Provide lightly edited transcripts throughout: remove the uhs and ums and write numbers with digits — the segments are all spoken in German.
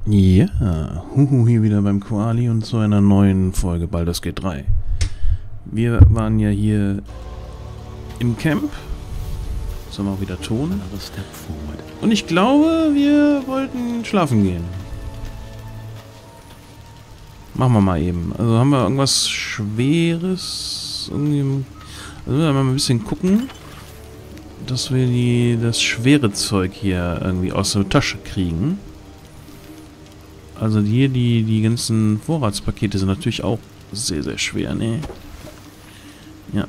Ja, Huhu hier wieder beim Koali und zu einer neuen Folge Baldur's Gate 3. Wir waren ja hier im Camp. Jetzt haben wir auch wieder Ton. Und ich glaube, wir wollten schlafen gehen. Machen wir mal eben. Also haben wir irgendwas Schweres? Irgendwie, also wir mal ein bisschen gucken, dass wir das schwere Zeug hier irgendwie aus der Tasche kriegen. Also hier die ganzen Vorratspakete sind natürlich auch sehr, sehr schwer, ne? Ja.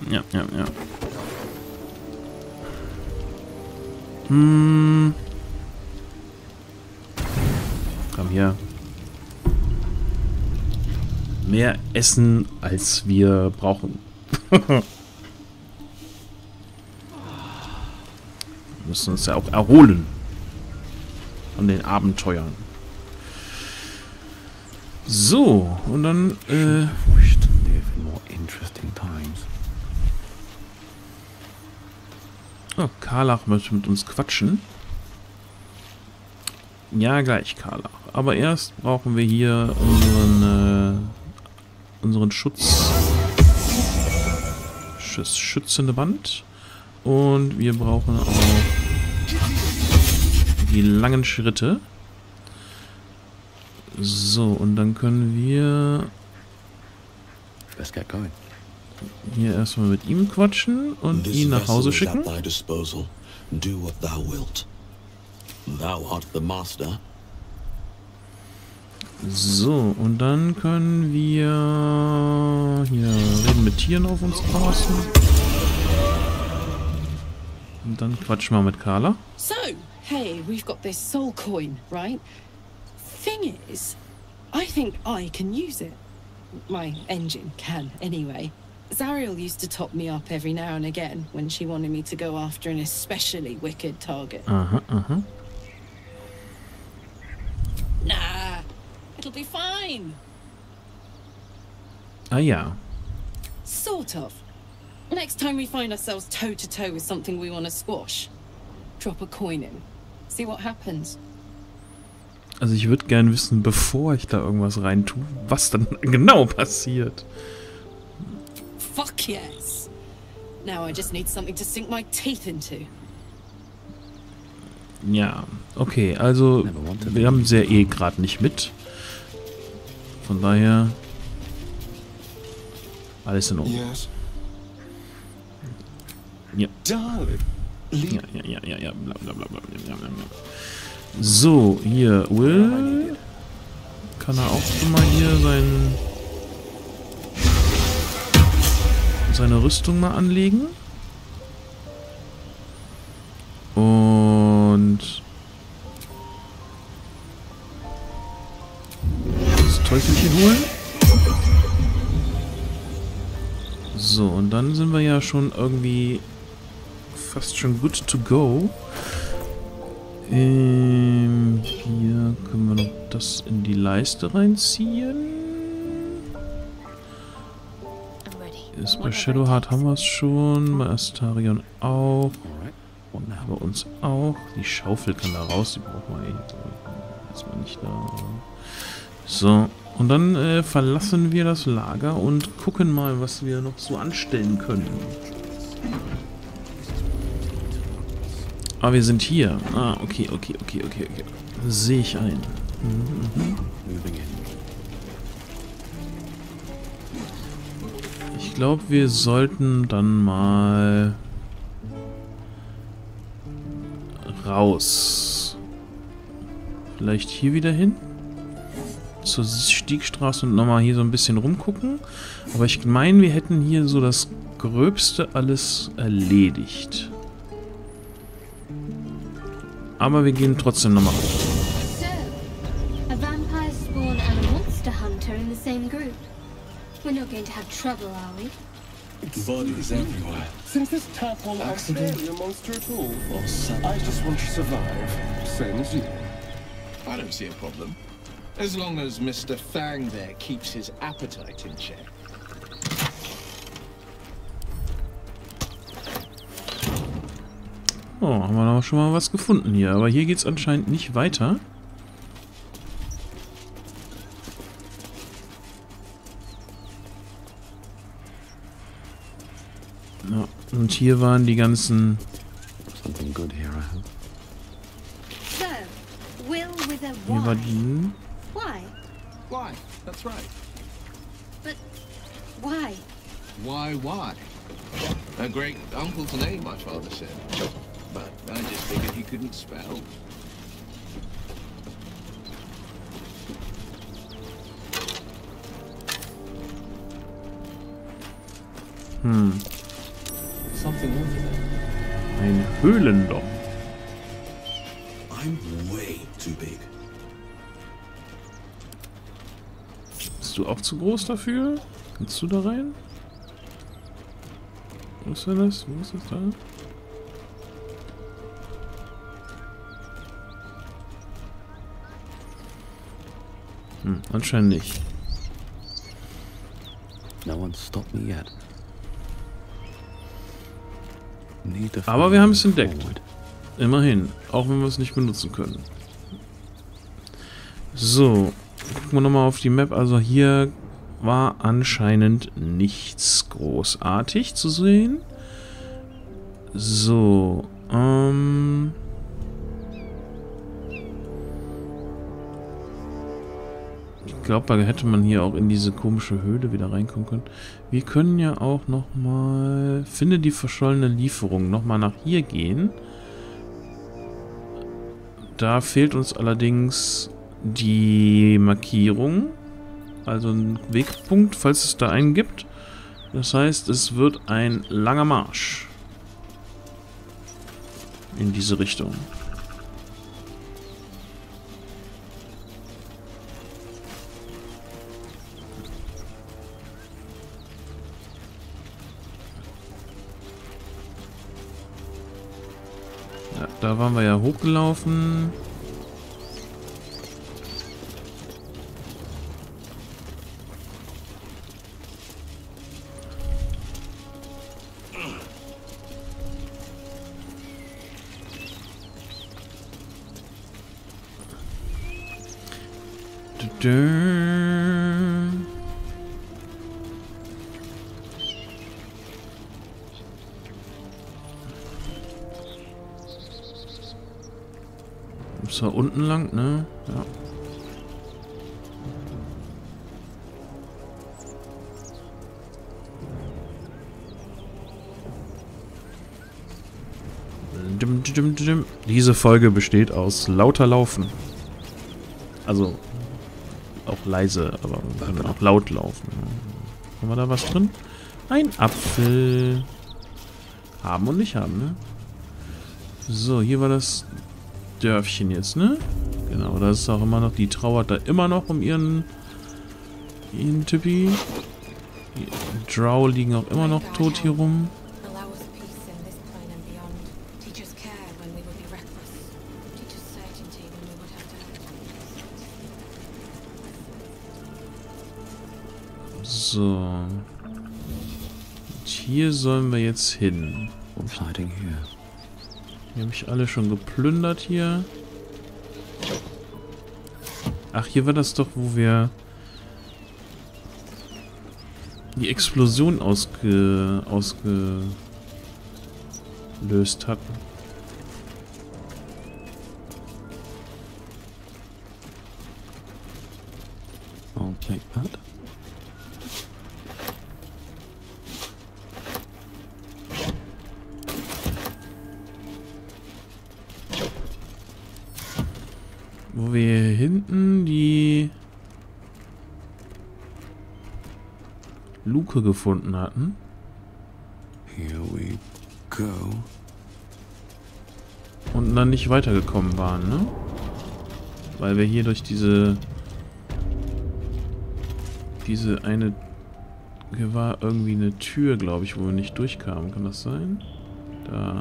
Komm hier. Mehr Essen, als wir brauchen. Wir müssen uns ja auch erholen. Von den Abenteuern. So, und dann, oh, Karlach möchte mit uns quatschen. Ja, gleich, Karlach. Aber erst brauchen wir hier unseren schützende Band. Und wir brauchen auch die langen Schritte. So, und dann können wir hier erstmal mit ihm quatschen und ihn nach Hause schicken. So, und dann können wir hier reden mit Tieren auf uns passen. Und dann quatschen wir mit Carla. So, hey, we've got this soul coin, right? Thing is, I think I can use it. My engine can, anyway. Zariel used to top me up every now and again when she wanted me to go after an especially wicked target. Aha. Nah, it'll be fine. Ah ja. Sort of. Next time we find ourselves toe-to-toe with something we want to squash, drop a coin in. See what happens. Also ich würde gerne wissen, bevor ich da irgendwas rein tue, was dann genau passiert. Fuck yes. Now I just need something to sink my teeth into. Ja, okay, also wir haben sehr gerade nicht mit. Von daher alles in Ordnung. Ja. Ja, blablabla. So, hier, Will. Kann er auch schon mal hier seine Rüstung mal anlegen. Und das Teufelchen holen. So, und dann sind wir ja schon irgendwie fast schon good to go. Hier können wir noch das in die Leiste reinziehen. Ist bei Shadowheart haben wir es schon, bei Astarion auch. Und bei uns auch. Die Schaufel kann da raus, die braucht man jetzt mal nicht da. So, und dann verlassen wir das Lager und gucken mal, was wir noch so anstellen können. Ah, wir sind hier. Ah, okay. Sehe ich ein. Ich glaube, wir sollten dann mal raus. Vielleicht hier wieder hin. Zur Stiegstraße und nochmal hier so ein bisschen rumgucken. Aber ich meine, wir hätten hier so das Gröbste alles erledigt. Aber wir gehen trotzdem nochmal auf. So, a vampire spawn and a monster hunter in the same group. We're not going to have trouble, are we? Bodies everywhere. Since this tadpole aren't barely a monster at all, I just want to survive, same as you. I don't see a problem. As long as Mr. Fang there keeps his appetite in check. Oh, haben wir noch schon mal was gefunden hier. Aber hier geht es anscheinend nicht weiter. Und hier waren die ganzen... Something good here, I hope. So, Will with a Hier war Y. die... Why? Why? That's right. But why? Why? A great uncle's name, my father said. But I just figured he couldn't spell. Something over there. Ein Höhlenloch. I'm way too big. Bist du auch zu groß dafür? Kannst du da rein? Wo ist denn das? Wo ist das da? Anscheinend nicht. No one's stopped me yet. Need to Aber wir haben es find entdeckt. forward. Immerhin. Auch wenn wir es nicht benutzen können. So. Gucken wir nochmal auf die Map. Also hier war anscheinend nichts großartig zu sehen. So. Ich glaube, da hätte man hier auch in diese komische Höhle wieder reinkommen können. Wir können ja auch nochmal... Finde die verschollene Lieferung. Nochmal nach hier gehen. Da fehlt uns allerdings die Markierung. Also ein Wegpunkt, falls es da einen gibt. Das heißt, es wird ein langer Marsch. In diese Richtung. Ja, da waren wir ja hochgelaufen. Ist da unten lang, ne? Ja. Diese Folge besteht aus lauter Laufen. Also auch leise, aber wir können auch laut laufen. Haben wir da was drin? Ein Apfel. Haben und nicht haben, ne? So, hier war das Dörfchen jetzt, ne? Genau, da ist auch immer noch, die trauert da immer noch um ihren Tippi. Die Drow liegen auch immer noch tot hier rum. Allow us peace in this plane and beyond. Teach us care when we would be reckless. Teach us certainty when we would have doubt. So. Und hier sollen wir jetzt hin. What's hiding here? Die habe ich alle schon geplündert hier. Ach, hier war das doch, wo wir die Explosion ausgelöst hatten. I'll take that. Wo wir hinten die Luke gefunden hatten. Here we go. Und dann nicht weitergekommen waren, ne? Weil wir hier durch diese eine... Hier war irgendwie eine Tür, glaube ich, wo wir nicht durchkamen. Kann das sein? Da...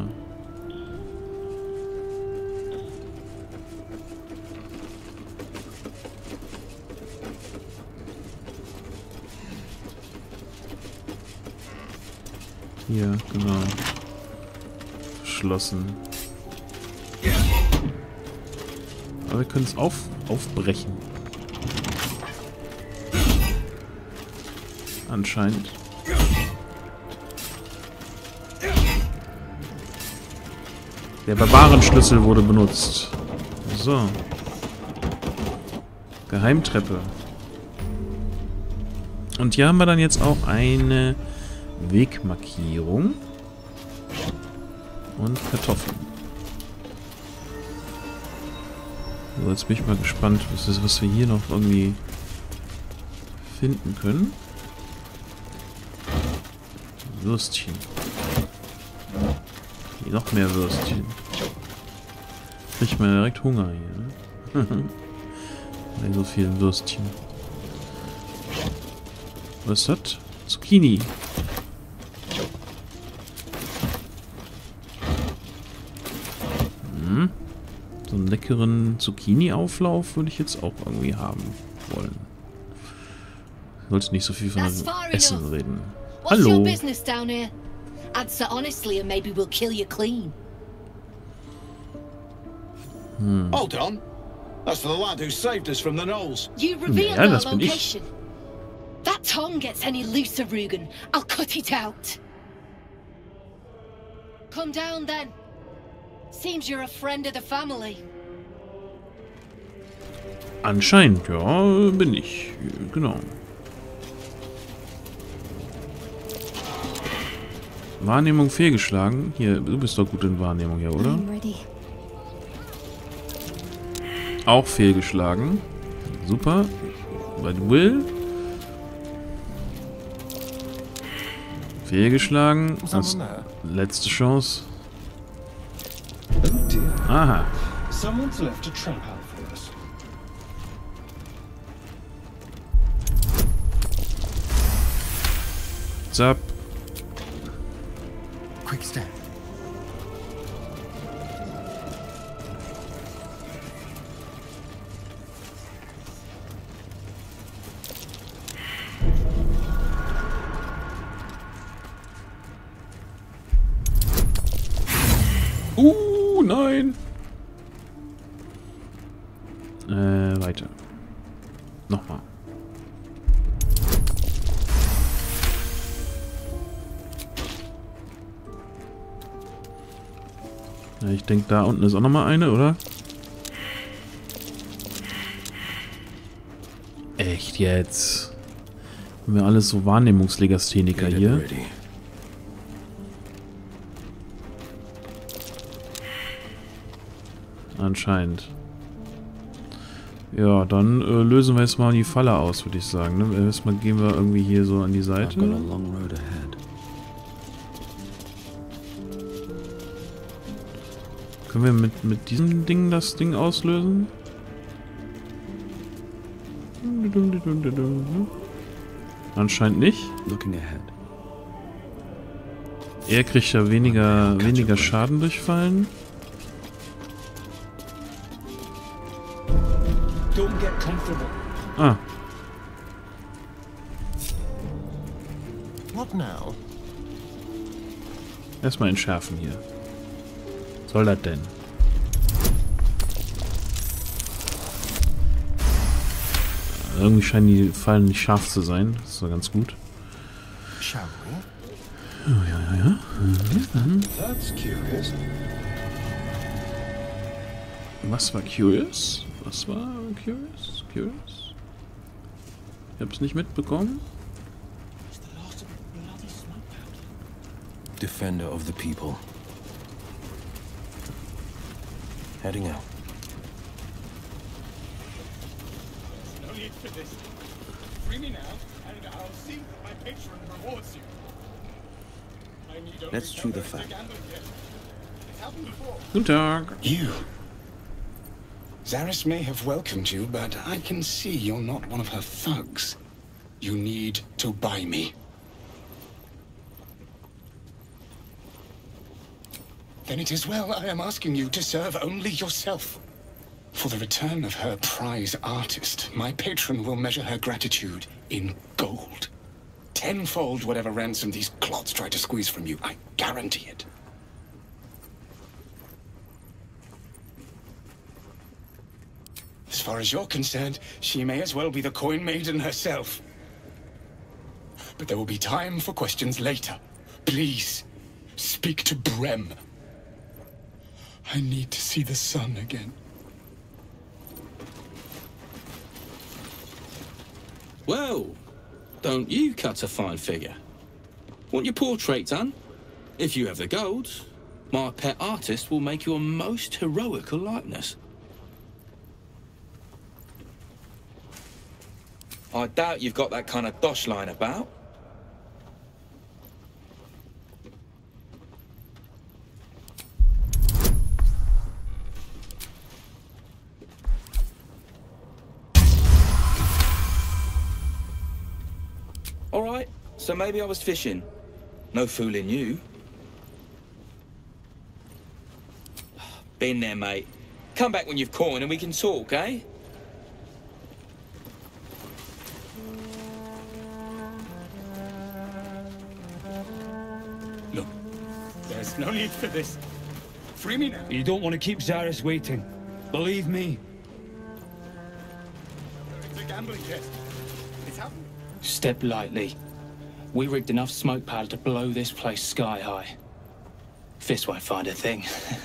Hier, genau. Verschlossen. Aber wir können es aufbrechen. Der Barbarenschlüssel wurde benutzt. So. Geheimtreppe. Und hier haben wir dann jetzt auch eine Wegmarkierung. Und Kartoffeln. So, jetzt bin ich mal gespannt, was wir hier noch irgendwie finden können. Würstchen. Hier noch mehr Würstchen. Kriegt man direkt Hunger hier. Bei so vielen Würstchen. Was ist das? Zucchini. So einen leckeren Zucchini-Auflauf würde ich jetzt auch irgendwie haben wollen. Ich sollte nicht so viel von Essen reden. Hallo. Answer honestly and maybe we'll kill you clean. Hold on. That's the lad who saved us from the Knolls. You revealed Ja, our das bin ich. location. That tongue gets any looser, Rugen. I'll cut it out. Come down then. Seems you're a friend of the family. Anscheinend, ja, bin ich. Genau. Wahrnehmung fehlgeschlagen. Hier, du bist doch gut in Wahrnehmung, ja, oder? Auch fehlgeschlagen. Super. Bei Will. Fehlgeschlagen. Als letzte Chance. Aha. Someone's left a trap out for us. Zap. Quick step. Nein. Weiter. Nochmal. Ja, ich denke, da unten ist auch nochmal eine, oder? Echt jetzt? Haben wir alles so Wahrnehmungslegastheniker hier? Anscheinend. Ja, dann lösen wir jetzt mal die Falle aus, würde ich sagen. Ne? Erstmal gehen wir irgendwie hier so an die Seite. Können wir mit diesem Ding das Ding auslösen? Anscheinend nicht. Er kriegt ja weniger Schaden durch Fallen. Ah. What now? Erstmal entschärfen hier. Was soll das denn? Irgendwie scheinen die Fallen nicht scharf zu sein. Das ist doch ganz gut. Shall we? Oh, ja. That's curious. Was war curious? Was war curious? Ich hab's nicht mitbekommen. Defender of the people. Heading out. No need for this. Free me now, and I'll see that my patron rewards you. I need only Let's chew the fat. It's happened before. Guten Tag. You. Zaris may have welcomed you, but I can see you're not one of her thugs. You need to buy me. Then it is well I am asking you to serve only yourself. For the return of her prize artist, my patron will measure her gratitude in gold. Tenfold whatever ransom these clots try to squeeze from you, I guarantee it. As far as you're concerned, she may as well be the coin maiden herself. But there will be time for questions later. Please, speak to Brem. I need to see the sun again. Well, don't you cut a fine figure? Want your portrait done? If you have the gold, my pet artist will make you a most heroical likeness. I doubt you've got that kind of dosh line about. All right, so maybe I was fishing. No fooling you. Been there, mate. Come back when you've caught and we can talk, eh? Look, there's no need for this. Free me now. You don't want to keep Zaris waiting. Believe me. It's a gambling test. It's happening. Step lightly. We rigged enough smoke powder to blow this place sky high. Fist won't find a thing.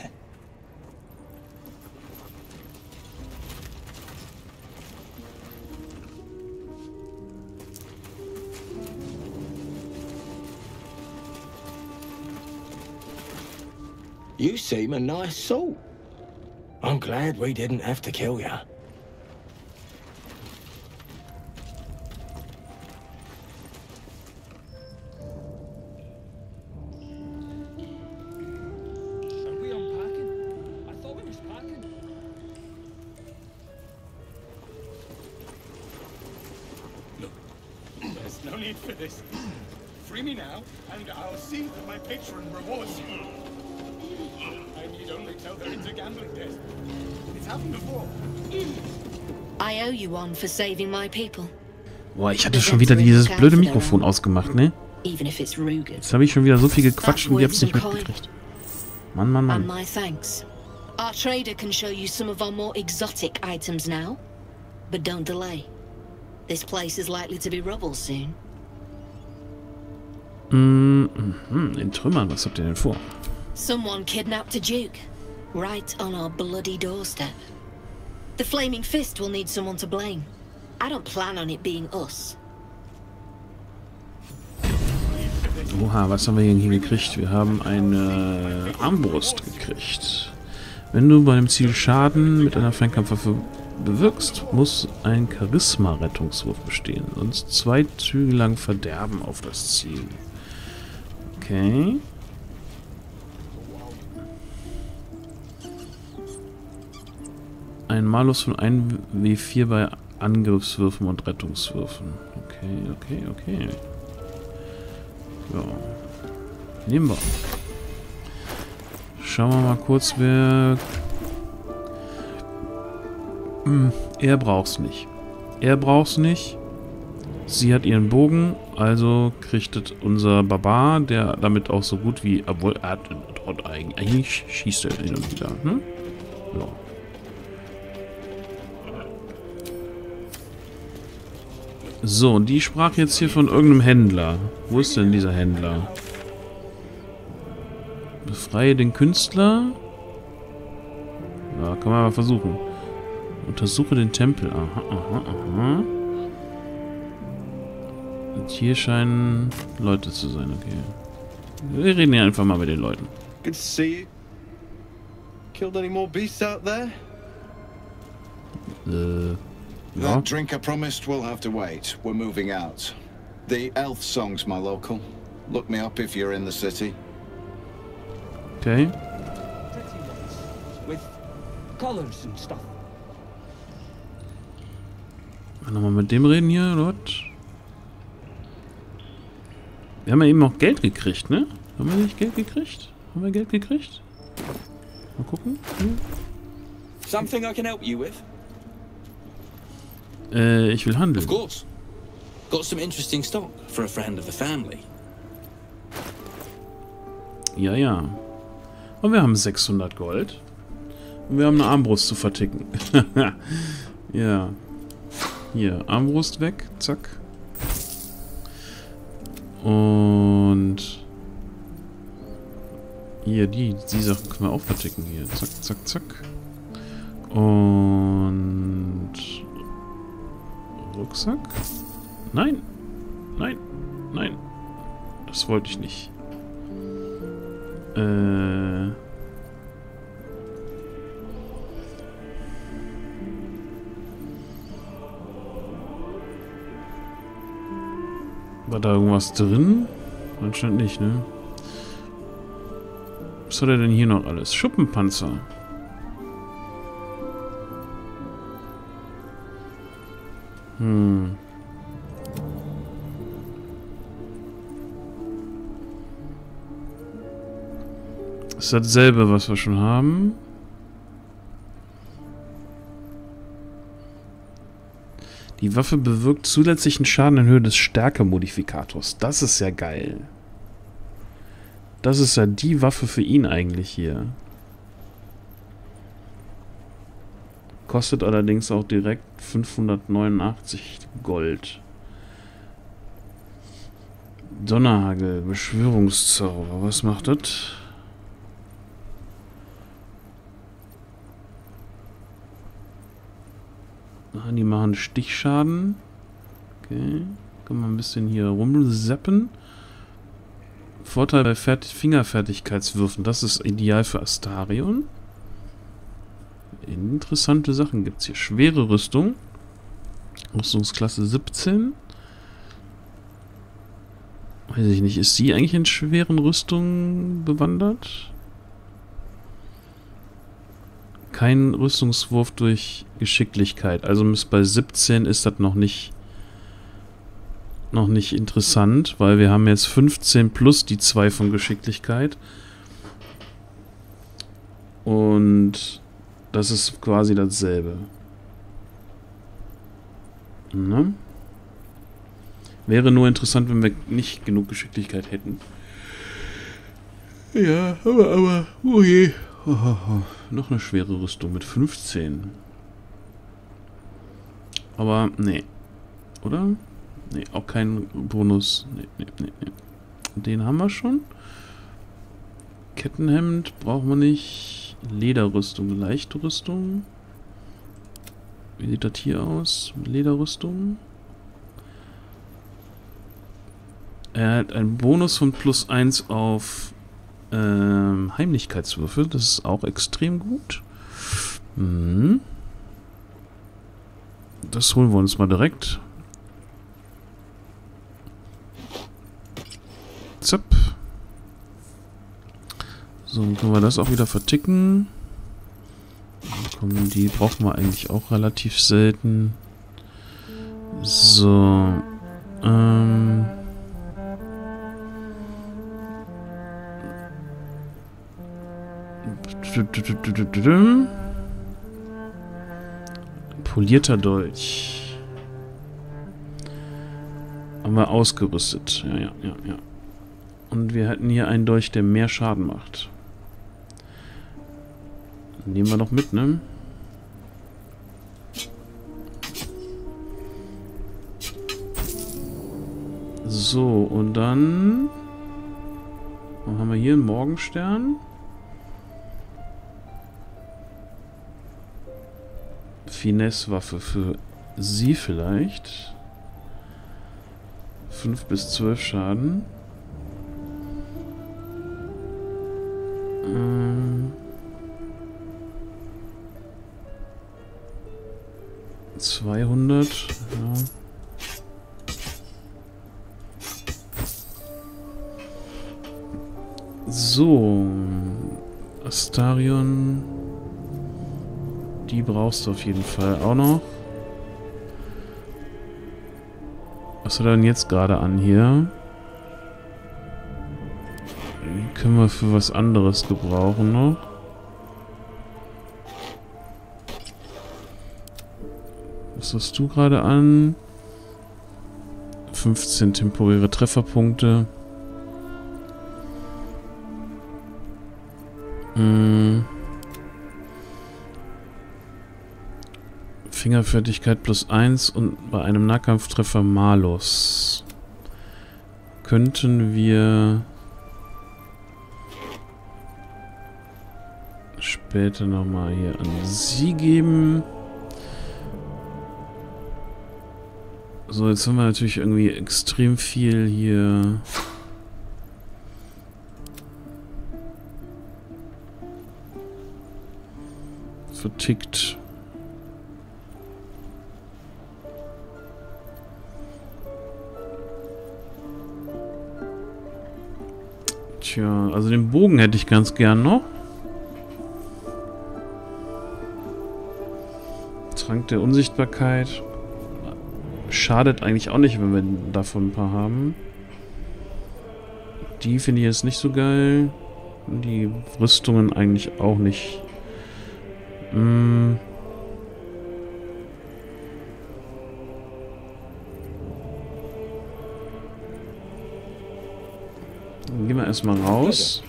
You seem a nice sort. I'm glad we didn't have to kill you. No need for this. Free me now, and I'll see that my patron rewards you. I need only tell her it's a gambling test. It's happened before. I owe you one for saving my people. Boah, ich hatte schon wieder dieses blöde Mikrofon ausgemacht, ne? Even if it's Rugen. Jetzt habe ich schon wieder so viel gequatscht und ihr habt's nicht mitgekriegt. Mann, Mann, Mann. And my thanks. Our trader can show you some of our more exotic items now. But don't delay. This place is likely to be rubble soon. In Trümmern, was habt ihr denn vor? Someone kidnapped a duke. Right on our bloody doorstep. The Flaming Fist will need someone to blame. I don't plan on it being us. Oha, was haben wir hier gekriegt? Wir haben eine Armbrust gekriegt. Wenn du bei dem Ziel Schaden mit einer Fernkampfwaffe bewirkst, muss ein Charisma-Rettungswurf bestehen. Sonst 2 Züge lang Verderben auf das Ziel. Okay. Ein Malus von 1W4 bei Angriffswürfen und Rettungswürfen. Okay. Ja. Nehmen wir. Schauen wir mal kurz, wer... Er braucht's nicht. Sie hat ihren Bogen, also kriegt unser Barbar, der damit auch so gut wie... Obwohl, er hat eigentlich schießt er hin und wieder. Hm? Ja. So, und die sprach jetzt hier von irgendeinem Händler. Wo ist denn dieser Händler? Befreie den Künstler? Ja, kann man mal versuchen. Untersuche den Tempel. Aha. Und hier scheinen Leute zu sein, okay. Wir reden hier einfach mal mit den Leuten. Good to see you. Killed any more beasts out there? Ja. That drink I promised will have to wait. We're moving out. The Elf Song's my local. Look me up if you're in the city. Okay. Pretty ones. With collars and stuff. Nochmal mit dem reden hier, oder was? Wir haben ja eben auch Geld gekriegt, ne? Haben wir nicht Geld gekriegt? Haben wir Geld gekriegt? Mal gucken. Something I can help you with? Ich will handeln. Of course. Got some interesting stock for a friend of the family. Ja. Und wir haben 600 Gold. Und wir haben eine Armbrust zu verticken. Ja. Hier, Armbrust weg. Zack. Und Hier, die Sachen können wir auch verticken. Hier, zack, zack, zack. Und... Rucksack? Nein! Nein! Nein! Das wollte ich nicht. War da irgendwas drin? Anscheinend nicht, ne? Was hat er denn hier noch alles? Schuppenpanzer. Das ist dasselbe, was wir schon haben. Die Waffe bewirkt zusätzlichen Schaden in Höhe des Stärke-Modifikators. Das ist ja geil. Das ist ja die Waffe für ihn eigentlich hier. Kostet allerdings auch direkt 589 Gold. Donnerhagel, Beschwörungszauber. Was macht das? Die machen Stichschaden. Okay. Können wir ein bisschen hier rumseppen. Vorteil bei Fingerfertigkeitswürfen. Das ist ideal für Astarion. Interessante Sachen gibt es hier. Schwere Rüstung. Rüstungsklasse 17. Weiß ich nicht. Ist sie eigentlich in schweren Rüstungen bewandert? Kein Rüstungswurf durch Geschicklichkeit. Also bei 17 ist das noch nicht interessant, weil wir haben jetzt 15 plus die 2 von Geschicklichkeit. Und das ist quasi dasselbe. Ne? Wäre nur interessant, wenn wir nicht genug Geschicklichkeit hätten. Ja, aber, oh je. Noch eine schwere Rüstung mit 15. Aber, nee. Oder? Nee, auch kein Bonus. Nee. Den haben wir schon. Kettenhemd brauchen wir nicht. Lederrüstung, leichte Rüstung. Wie sieht das hier aus? Lederrüstung. Er hat einen Bonus von +1 auf Heimlichkeitswürfel. Das ist auch extrem gut. Das holen wir uns mal direkt. Zapp. So, dann können wir das auch wieder verticken. Komm, die brauchen wir eigentlich auch relativ selten. So. Polierter Dolch. Haben wir ausgerüstet. Ja. Und wir hätten hier einen Dolch, der mehr Schaden macht. Nehmen wir noch mit, ne? So, und dann... Was haben wir hier? Einen Morgenstern. Finesse-Waffe für sie vielleicht. 5 bis 12 Schaden. 200. Ja. So. Astarion. Die brauchst du auf jeden Fall auch noch. Was hat er denn jetzt gerade an hier? Die können wir für was anderes gebrauchen noch. Was hast du gerade an? 15 temporäre Trefferpunkte. Fingerfertigkeit +1 und bei einem Nahkampftreffer Malus. Könnten wir später nochmal hier an sie geben. So, jetzt haben wir natürlich irgendwie extrem viel hier vertickt. Tja, also den Bogen hätte ich ganz gern noch. Trank der Unsichtbarkeit. Schadet eigentlich auch nicht, wenn wir davon ein paar haben. Die finde ich jetzt nicht so geil. Die Rüstungen eigentlich auch nicht. Gehen wir erstmal raus.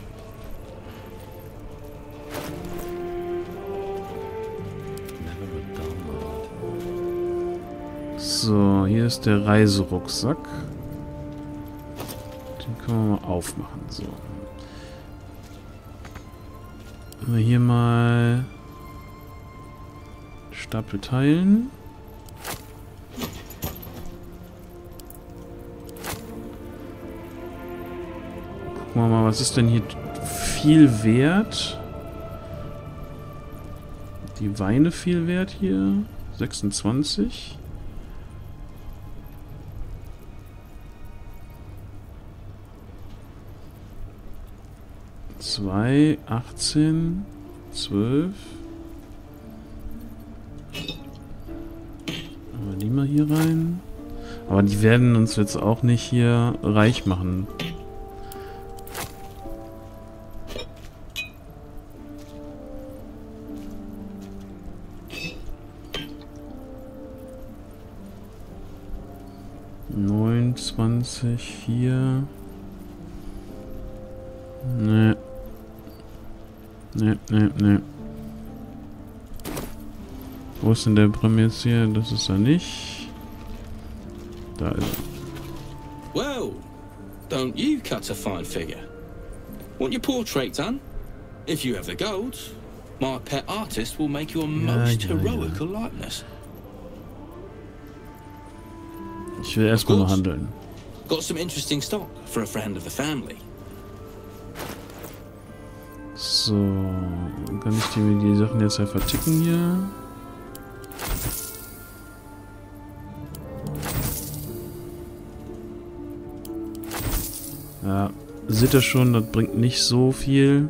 So, hier ist der Reiserucksack. Den können wir mal aufmachen. So. Hier mal Stapel teilen. Gucken wir mal, was ist denn hier viel wert? Die Weine viel wert hier. 26. Zwei, 18, 12. Aber die mal hier rein. Aber die werden uns jetzt auch nicht hier reich machen. Hier. Ne. Ne. Wo ist denn der Brim jetzt hier? Das ist er nicht. Da ist er. Well, don't you cut a fine figure? Want your portrait done? If you have the gold, my pet artist will make you a most heroical likeness. Ich will erstmal noch handeln. Got some interesting stock for a friend of the family. So, kann ich die Sachen jetzt ja verticken hier. Ja, seht ihr schon, das bringt nicht so viel.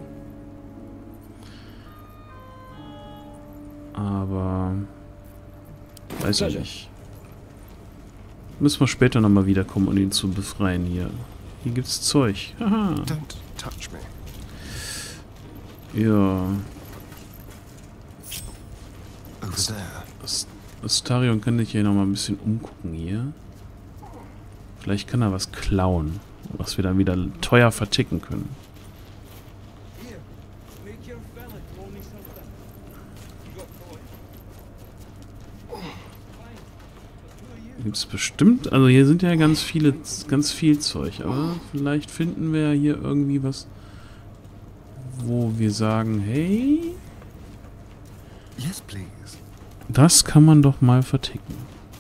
Aber weiß ich nicht. Müssen wir später nochmal wiederkommen, um ihn zu befreien hier. Hier gibt's Zeug. Haha. Don't touch me. Ja. Over there. Astarion kann dich hier nochmal ein bisschen umgucken hier. Vielleicht kann er was klauen, was wir dann wieder teuer verticken können. Gibt es bestimmt, also hier sind ja ganz viel Zeug, aber vielleicht finden wir ja hier irgendwie was, wo wir sagen, hey, yes, please. Das kann man doch mal verticken.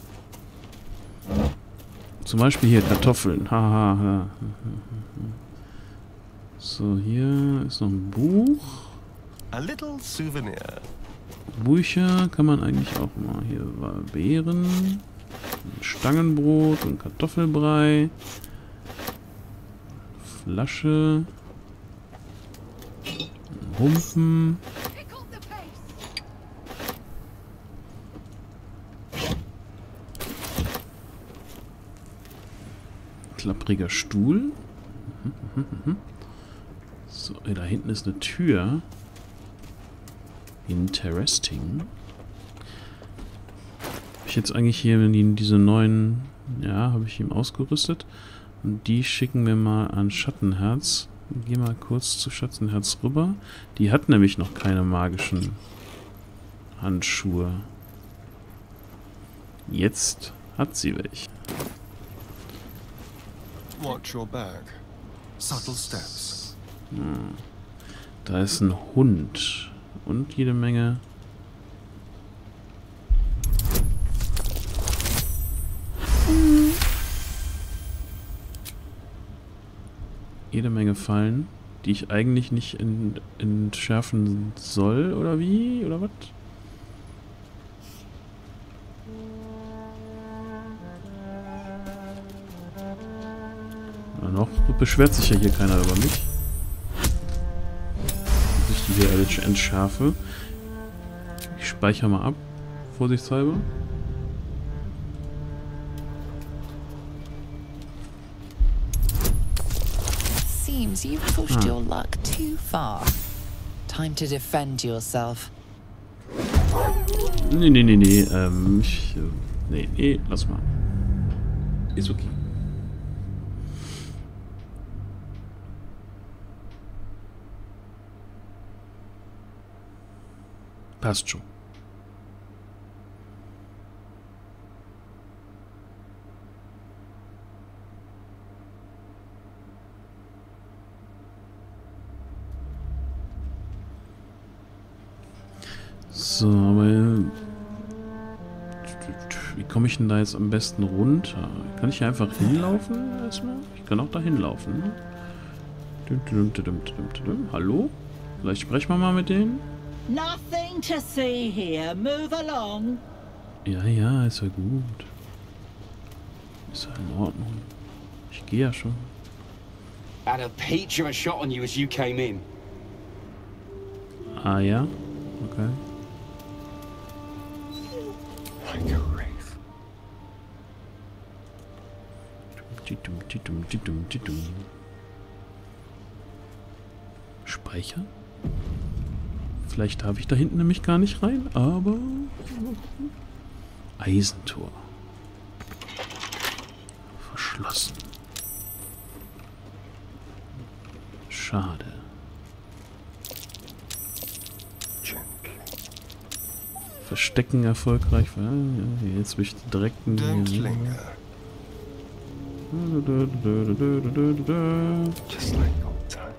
Zum Beispiel hier Kartoffeln. Haha. So, hier ist noch ein Buch. A little souvenir. Bücher kann man eigentlich auch mal. Hier war Beeren, ein Stangenbrot und Kartoffelbrei. Flasche. Ein Humpen. Klappriger Stuhl. So, da hinten ist eine Tür. Interesting. Habe ich jetzt eigentlich hier diese neuen... Ja, habe ich ihm ausgerüstet. Und die schicken wir mal an Schattenherz. Geh mal kurz zu Schattenherz rüber. Die hat nämlich noch keine magischen Handschuhe. Jetzt hat sie welche. Watch your back. Subtle steps. Da ist ein Hund. und jede Menge... Jede Menge Fallen, die ich eigentlich nicht entschärfen soll, oder wie? Oder was? Ja, noch beschwert sich ja hier keiner über mich. Dass ich die hier alle entschärfe. Ich speichere mal ab, vorsichtshalber. Seems you've pushed your luck too far. Time to defend yourself. Nee, lass mal. Ist okay. Passt schon. So, aber wie komme ich denn da jetzt am besten runter? Kann ich hier einfach hinlaufen erstmal? Ich kann auch da hinlaufen, ne? Hallo? Vielleicht sprechen wir mal mit denen? Nothing to see here. Move along. Ja, ist ja gut. Ist ja in Ordnung. Ich gehe ja schon. Had a peach of a shot on you as you came in. Ah ja? Okay. Like a wraith. Speichern? Vielleicht darf ich da hinten nämlich gar nicht rein, aber... Eisentor. Verschlossen. Schade. Verstecken erfolgreich. Ja, jetzt bin ich direkt in die... Just like old times.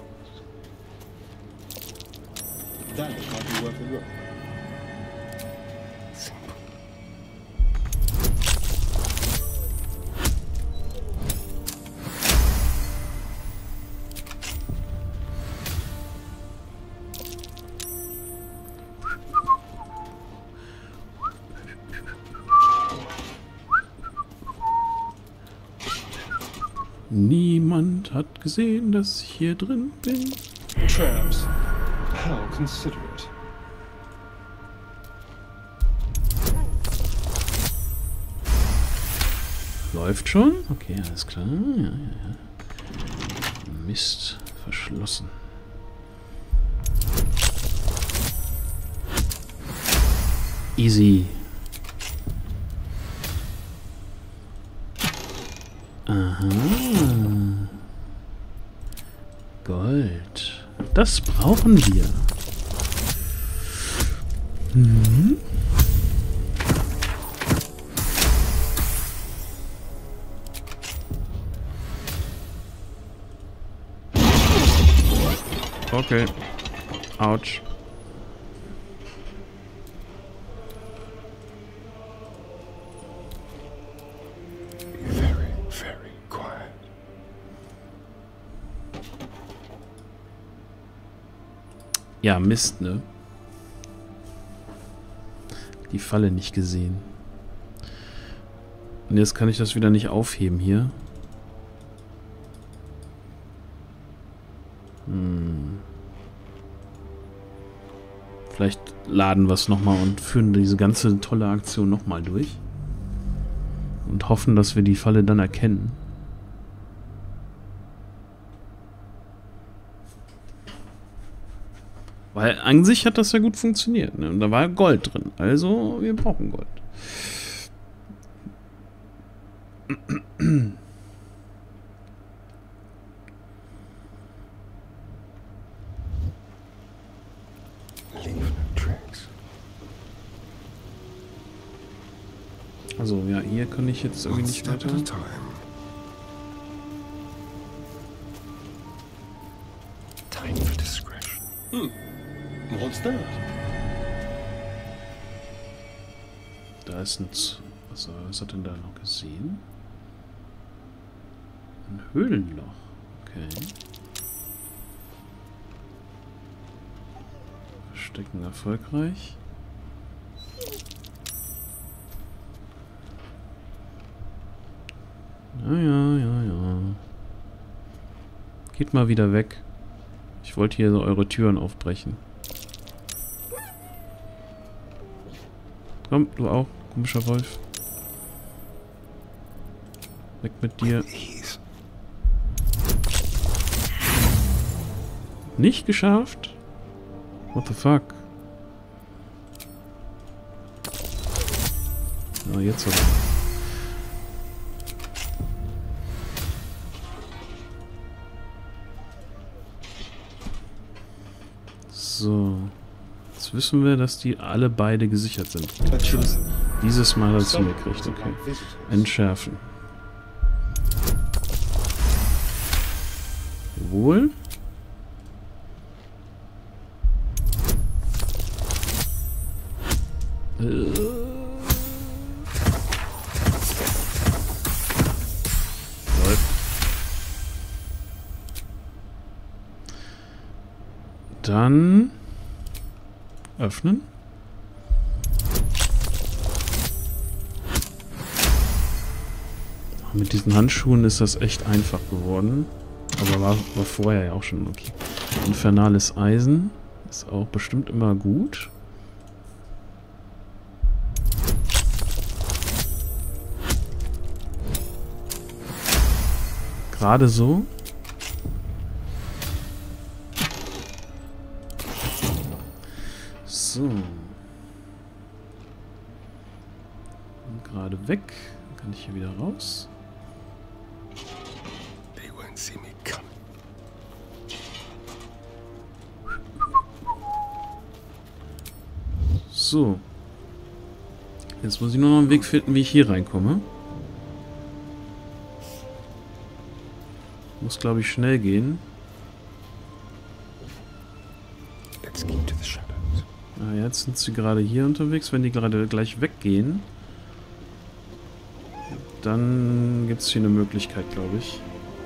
That might be worth a look. Niemand hat gesehen, dass ich hier drin bin. Traps. How considerate. Läuft schon? Okay, alles klar. Ja. Mist. Verschlossen. Easy. Aha. Gold. Das brauchen wir. Mhm. Okay. Autsch. Ja, Mist, ne? Die Falle nicht gesehen. Und jetzt kann ich das wieder nicht aufheben hier. Vielleicht laden wir es nochmal und führen diese ganze tolle Aktion nochmal durch. Und hoffen, dass wir die Falle dann erkennen. Weil an sich hat das ja gut funktioniert. Ne? Und da war Gold drin. Also, wir brauchen Gold. Also, ja, hier kann ich jetzt irgendwie nicht weiter. Time for discretion. What's that? Da ist ein... Was hat denn da noch gesehen? Ein Höhlenloch. Okay. Verstecken erfolgreich. Ja. Geht mal wieder weg. Ich wollte hier so eure Türen aufbrechen. Komm, du auch, komischer Wolf. Weg mit dir. Nicht geschafft? What the fuck? Ah, jetzt aber. So. Jetzt wissen wir, dass die alle beide gesichert sind. Dieses Mal hat es hingekriegt. Okay. Entschärfen. Jawohl. Dann öffnen. Mit diesen Handschuhen ist das echt einfach geworden. Aber war vorher ja auch schon okay. Infernales Eisen ist auch bestimmt immer gut. Gerade so. So. Gerade weg. Dann kann ich hier wieder raus. They won't see me coming. So. Jetzt muss ich nur noch einen Weg finden, wie ich hier reinkomme. Muss, glaube ich, schnell gehen. Let's keep to the shadows. Ah, jetzt sind sie gerade hier unterwegs. Wenn die gerade gleich weggehen, dann gibt es hier eine Möglichkeit, glaube ich.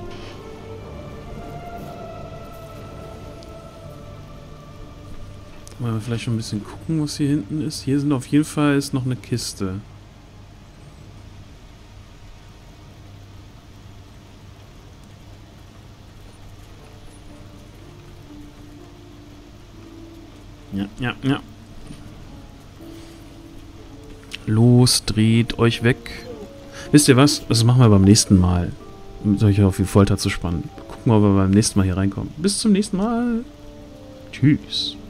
Mal vielleicht schon ein bisschen gucken, was hier hinten ist. Hier sind auf jeden Fall noch eine Kiste. Ja. Los, dreht euch weg. Wisst ihr was? Das machen wir beim nächsten Mal. Um euch auf die Folter zu spannen. Gucken, ob wir beim nächsten Mal hier reinkommen. Bis zum nächsten Mal. Tschüss.